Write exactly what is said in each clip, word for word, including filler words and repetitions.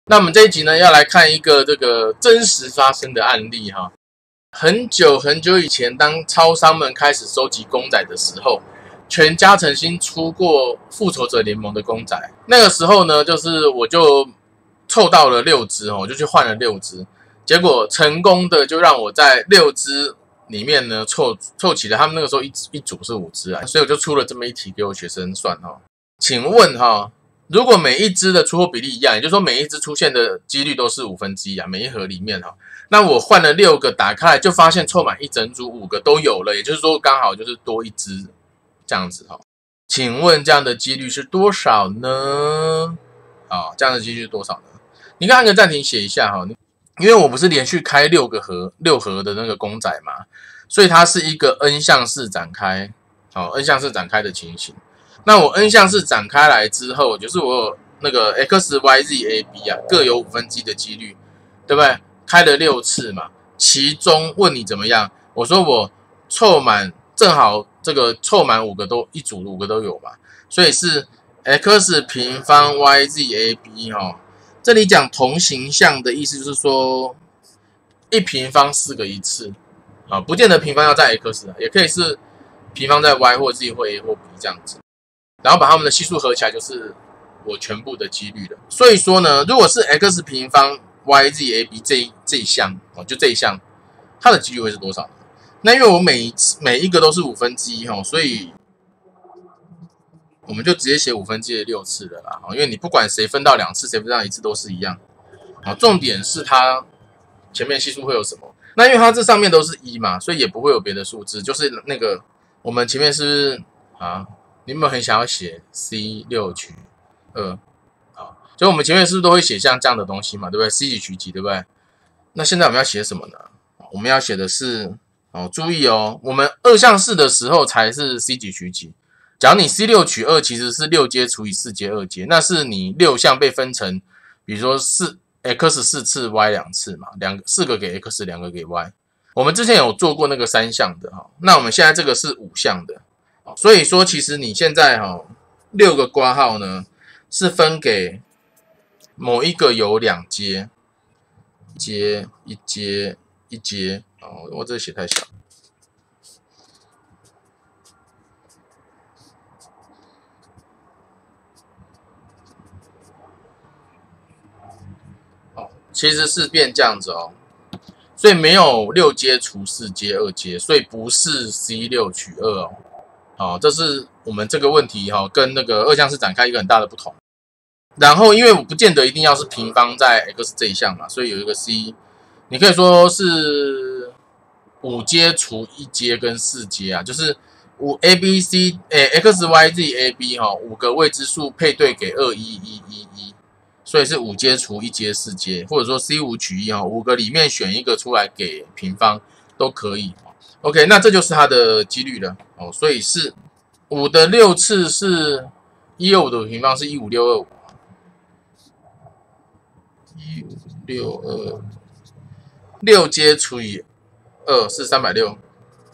那我们这一集呢，要来看一个这个真实发生的案例哈。很久很久以前，当超商们开始收集公仔的时候，全家曾经出过复仇者联盟的公仔。那个时候呢，就是我就凑到了六只哦，我就去换了六只，结果成功的就让我在六只里面呢凑凑齐了。他们那个时候一一组是五只啊，所以我就出了这么一题给我学生算哈。请问哈，如果每一只的出货比例一样，也就是说每一只出现的几率都是五分之一啊，每一盒里面哈，那我换了六个，打开来就发现凑满一整组五个都有了，也就是说刚好就是多一只这样子哈。请问这样的几率是多少呢？啊，这样的几率是多少呢？你看按个暂停写一下哈，因为我不是连续开六个盒六盒的那个公仔嘛，所以它是一个 N 项式展开，好 N 项式展开的情形。那我 N 项式展开来之后，就是我有那个 X Y Z A B 啊，各有五分之一的几率，对不对？开了六次嘛，其中问你怎么样？我说我凑满，正好这个凑满五个都一组五个都有嘛，所以是 X 平方 Y Z A B 哈。这里讲同形象的意思就是说，一平方四个一次啊，不见得平方要在 X 啊，也可以是平方在 Y 或 Z 或 A 或 B 这样子。然后把它们的系数合起来就是我全部的几率了。所以说呢，如果是 x 平方 y z a b 这一这一项哦，就这一项，它的几率会是多少呢？那因为我每一每一个都是五分之一哈，所以我们就直接写五分之一的六次了啦。因为你不管谁分到两次，谁分到一次都是一样。好，重点是它前面系数会有什么？那因为它这上面都是一嘛，所以也不会有别的数字，就是那个我们前面是不是啊？你有没有很想要写 C 六取二？好，就我们前面是不是都会写像这样的东西嘛，对不对 ？C 几取几，对不对？那现在我们要写什么呢？我们要写的是哦，注意哦，我们二项式的时候才是 C 几取几。假如你 C 六取二其实是六阶除以四阶二阶，那是你六项被分成，比如说四 x 四次 y 两次嘛，两个四个给 x， 两个给 y。我们之前有做过那个三项的哈，那我们现在这个是五项的。所以说，其实你现在哈、哦、六个括号呢，是分给某一个有两阶，阶一阶一阶哦，我这写太小。哦，其实是变这样子哦，所以没有六阶除四阶二阶，所以不是 C 六取二哦。好，这是我们这个问题哈，跟那个二项式展开一个很大的不同。然后，因为我不见得一定要是平方在 x 这一项嘛，所以有一个 c， 你可以说是五阶除一阶跟四阶啊，就是五 a b c 诶 x y z a b 哈，五个未知数配对给二一一一一，所以是五阶除一阶四阶，或者说 c 五取一哈，五个里面选一个出来给平方都可以。OK， 那这就是它的几率了哦，所以是五的六次是一二五的平方是一五六二五，一五六二五，六阶除以二是三百六，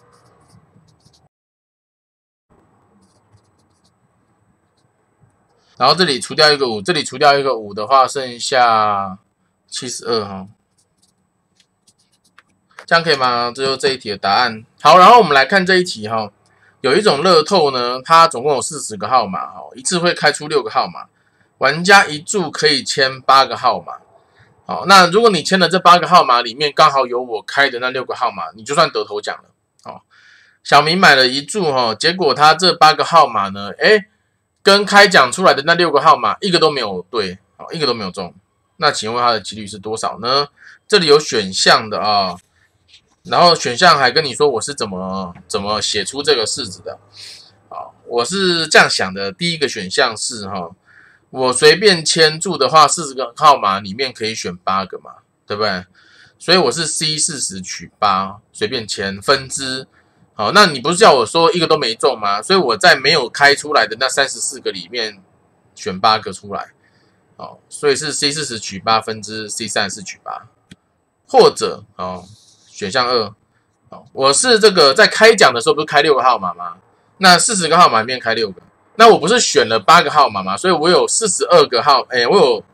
然后这里除掉一个五，这里除掉一个五的话，剩下七十二哈。这样可以吗？这就是这一题的答案。好，然后我们来看这一题哈，有一种乐透呢，它总共有四十个号码，一次会开出六个号码，玩家一注可以签八个号码。好，那如果你签的这八个号码里面刚好有我开的那六个号码，你就算得头奖了。好，小明买了一注哈，结果他这八个号码呢，哎，跟开奖出来的那六个号码一个都没有对，好，一个都没有中。那请问它的几率是多少呢？这里有选项的啊。然后选项还跟你说我是怎么怎么写出这个式子的，好，我是这样想的。第一个选项是哈，我随便签注的话，四十个号码里面可以选八个嘛，对不对？所以我是 C 四十取八，随便签分支。好，那你不是叫我说一个都没中吗？所以我在没有开出来的那三十四个里面选八个出来，好，所以是 C 四十取八分之 C 三十四取八，或者哦。选项二，我是这个在开奖的时候不是开六个号码吗？那四十个号码里面开六个，那我不是选了八个号码吗？所以我有四十二个号，哎，我有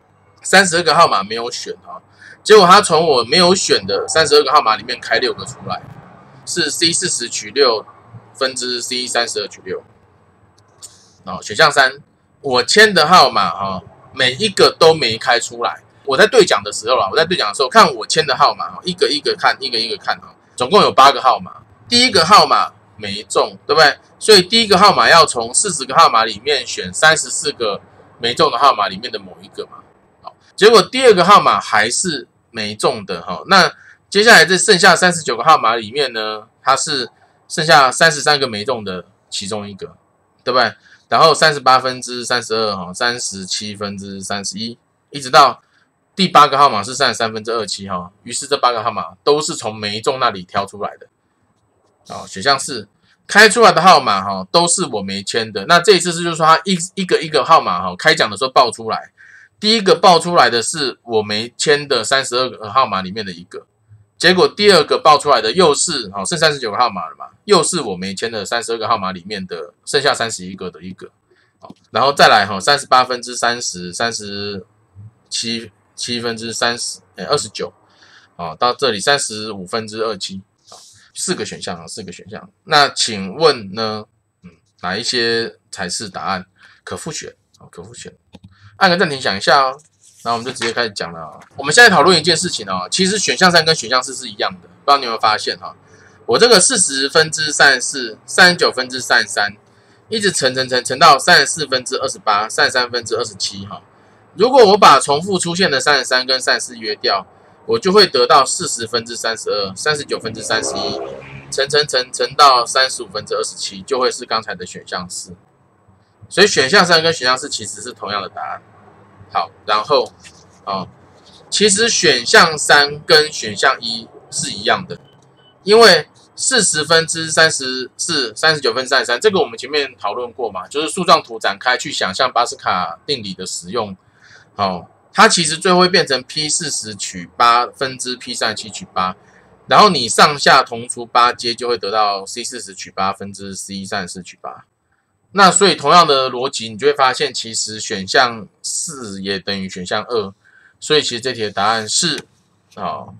三十二个号码没有选哈，结果他从我没有选的三十二个号码里面开六个出来，是 C 四十取六分之 C 三十二取六。哦，选项三，我签的号码哈，每一个都没开出来。我在对讲的时候啦，我在对讲的时候看我签的号码，一个一个看，一个一个看哈，总共有八个号码，第一个号码没中，对不对？所以第一个号码要从四十个号码里面选三十四个没中的号码里面的某一个嘛。好，结果第二个号码还是没中的哈。那接下来这剩下三十九个号码里面呢，它是剩下三十三个没中的其中一个，对不对？然后三十八分之三十二哈，三十七分之三十一，一直到第八个号码是三十三分之二十七哈。于是这八个号码都是从没中那里挑出来的。好，选项四，开出来的号码哈都是我没签的。那这一次是就是说它一一个一个号码哈，开奖的时候报出来，第一个报出来的是我没签的三十二个号码里面的一个，结果第二个报出来的又是好剩三十九个号码了嘛，又是我没签的三十二个号码里面的剩下三十一个的一个。好，然后再来哈，三十八分之三十，三十七七分之三十，哎，二十九，好，到这里三十五分之二十七。四个选项啊，四个选项。那请问呢，嗯，哪一些才是答案？可复选，好，可复选。按个暂停想一下哦，然后我们就直接开始讲了啊。我们现在讨论一件事情哦，其实选项三跟选项四是一样的，不知道你有没有发现哈？我这个四十分之三十四，三十九分之三十三，一直乘乘乘乘到三十四分之二十八，三十三分之二十七哈。如果我把重复出现的三十三跟三十四约掉，我就会得到四十分之三十二，三十九分之三十一，乘乘乘乘到三十五分之二十七，就会是刚才的选项四。所以选项三跟选项四其实是同样的答案。好，然后哦，其实选项三跟选项一是一样的，因为四十分之三十四，三十九分之三十三，这个我们前面讨论过嘛，就是树状图展开去想象巴斯卡定理的使用，哦。它其实最后会变成 P 四十 取八分之 P 三十七 取八，然后你上下同除八阶就会得到 C 四十 取八分之 C 三十四 取八。那所以同样的逻辑，你就会发现其实选项四也等于选项二，所以其实这题的答案是哦，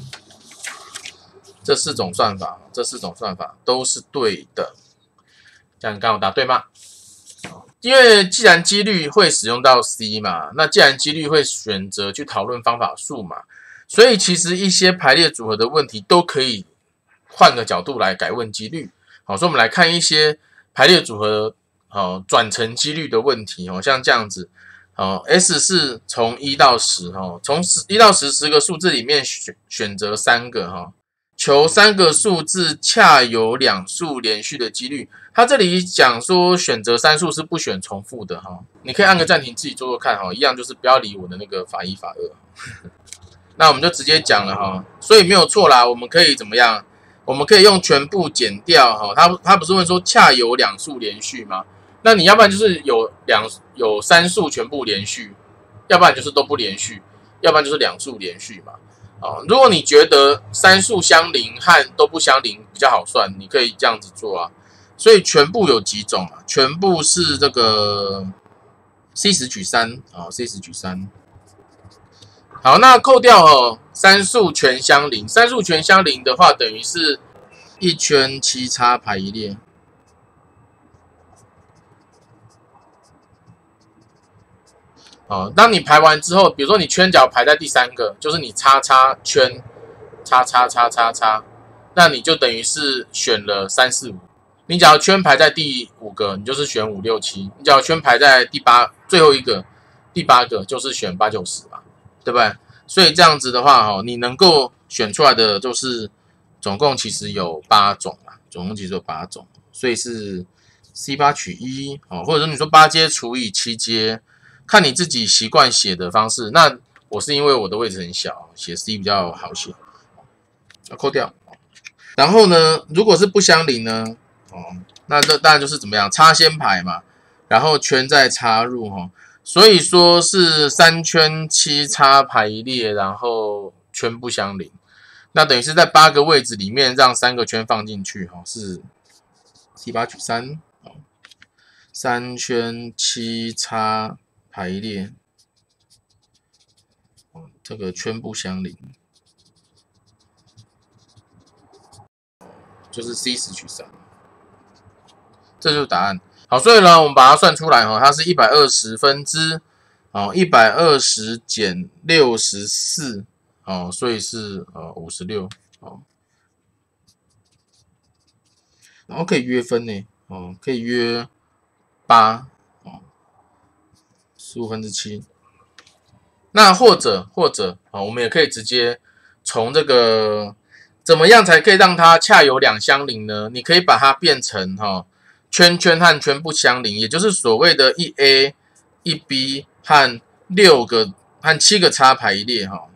这四种算法，这四种算法都是对的。这样你刚好答对吗？因为既然几率会使用到 C 嘛，那既然几率会选择去讨论方法数嘛，所以其实一些排列组合的问题都可以换个角度来改问几率。好，所以我们来看一些排列组合哦转成几率的问题哦，像这样子哦 ，S 是从一到十哦，从一到十十个数字里面选选择三个哈、哦，求三个数字恰有两数连续的几率。他这里讲说选择三数是不选重复的哈，你可以按个暂停自己做做看哈，一样就是不要理我的那个法一法二。那我们就直接讲了哈，所以没有错啦，我们可以怎么样？我们可以用全部减掉哈，他他不是问说恰有两数连续吗？那你要不然就是有两有三数全部连续，要不然就是都不连续，要不然就是两数连续嘛。哦，如果你觉得三数相邻和都不相邻比较好算，你可以这样子做啊。所以全部有几种啊？全部是这个 C 十取三啊 ，C 十取三。好，那扣掉哦，三数全相邻，三数全相邻的话，等于是一圈七叉排一列。哦，当你排完之后，比如说你圈角排在第三个，就是你叉叉圈，叉叉叉叉叉，那你就等于是选了三四五。你只要圈排在第五个，你就是选五六七；你只要圈排在第八最后一个，第八个就是选八九十嘛，对不对？所以这样子的话，哈，你能够选出来的就是总共其实有八种啦，总共其实有八种，所以是 C 八取一，哦，或者说你说八阶除以七阶，看你自己习惯写的方式。那我是因为我的位置很小，写 C 比较好写，要扣掉。然后呢，如果是不相邻呢？哦，那这当然就是怎么样，插先排嘛，然后圈再插入哈、哦，所以说是三圈七叉排列，然后圈不相邻，那等于是在八个位置里面让三个圈放进去哈、哦，是 C 八取三，三圈七叉排列， 这个圈不相邻，就是 C 十取三，这就是答案。好，所以呢，我们把它算出来哈，它是一百二十分之哦一百二十减六十四哦，所以是呃五十六哦，然后可以约分呢哦，可以约八哦，十五分之七。那或者或者啊、哦，我们也可以直接从这个怎么样才可以让它恰有两相邻呢？你可以把它变成哈、哦、圈圈和圈不相邻，也就是所谓的一 A 一 B 和六个和七个叉排列哈、哦。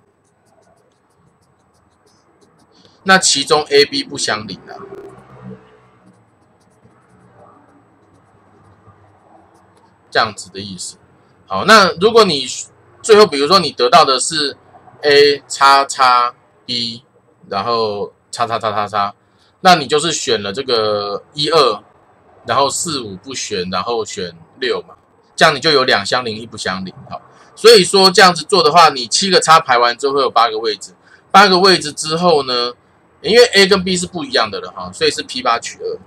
那其中 A、B 不相邻啊，这样子的意思。好，那如果你最后比如说你得到的是 A 叉叉 B， 然后叉叉叉叉叉，那你就是选了这个一二，然后四五不选，然后选六嘛，这样你就有两相邻一不相邻。好，所以说这样子做的话，你七个叉排完之后会有八个位置，八个位置之后呢，因为 A 跟 B 是不一样的了哈，所以是 P 八 取二。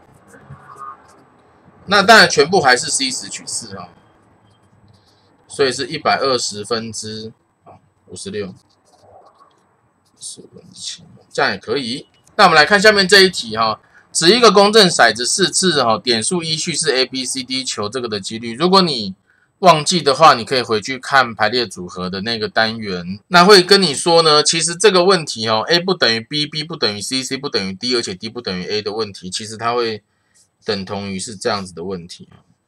那当然全部还是 C 十 取四哈。所以是一百二十分之五十六，十五分之七，这样也可以。那我们来看下面这一题哈，指一个公正骰子四次哈，点数依序是 A、B、C、D， 求这个的几率。如果你忘记的话，你可以回去看排列组合的那个单元，那会跟你说呢，其实这个问题哦 ，A 不等于 B，B 不等于 C，C 不等于 D， 而且 D 不等于 A 的问题，其实它会等同于是这样子的问题。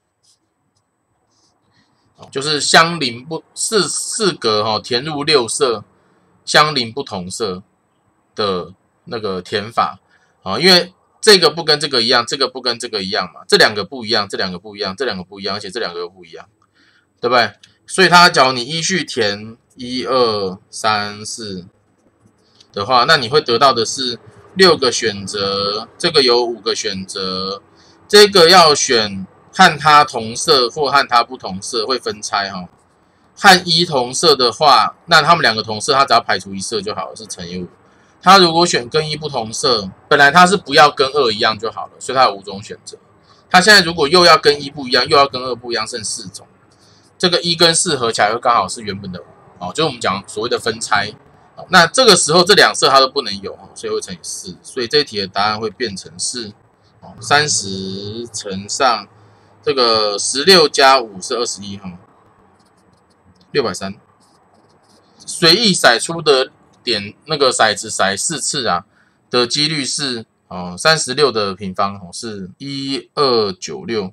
就是相邻不四四格哈、哦，填入六色相邻不同色的那个填法啊、哦，因为这个不跟这个一样，这个不跟这个一样嘛，这两个不一样，这两个不一样，这两个不一样，而且这两个又不一样，对不对？所以他假如你依序填一二三四的话，那你会得到的是六个选择，这个有五个选择，这个要选。和它同色或和它不同色会分拆哈、哦，和一同色的话，那他们两个同色，它只要排除一色就好了，是乘以五。它如果选跟一不同色，本来它是不要跟二一样就好了，所以它有五种选择。它现在如果又要跟一不一样，又要跟二不一样，剩四种。这个一跟四合起来会刚好是原本的五哦，就是我们讲所谓的分拆。那这个时候这两色它都不能有，所以会乘以四。所以这一题的答案会变成是三十乘上。这个十六加五是二十一哈，六百三。随意骰出的点那个骰子骰四次啊的几率是哦三十六的平方哦是一二九六，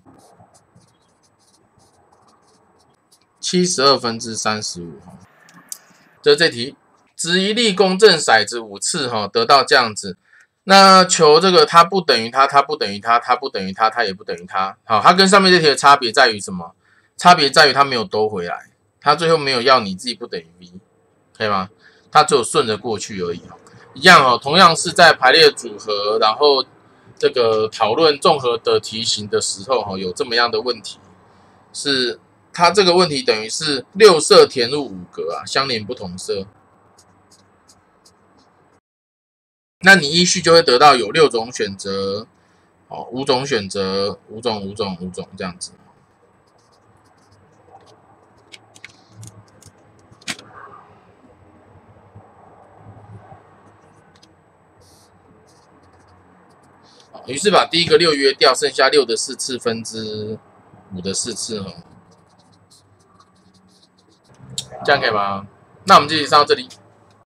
七十二分之三十五哈。这是这题，指一粒公正骰子五次哈，得到这样子。那求这个它不等于它，它不等于它，它不等于它，它也不等于它。好，它跟上面这题的差别在于什么？差别在于它没有兜回来，它最后没有要你自己不等于 V， 可以吗？它只有顺着过去而已。一样哦，同样是在排列组合，然后这个讨论综合的题型的时候，哈，有这么样的问题，是它这个问题等于是六色填入五格啊，相连不同色。那你依序就会得到有六种选择，哦，五种选择，五种五种五种这样子。于是把第一个六约掉，剩下六的四次分之五的四次哈，这样可以吗？那我们这题上到这里。